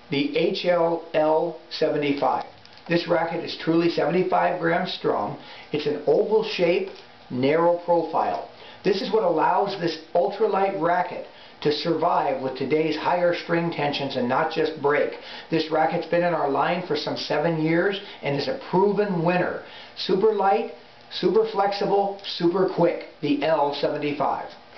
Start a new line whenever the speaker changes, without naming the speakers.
the L-75. This racket is truly 75 grams strong. It's an oval shape, narrow profile. This is what allows this ultralight racket to survive with today's higher string tensions and not just break. This racket's been in our line for some 7 years and is a proven winner. Super light, super flexible, super quick. The L-75.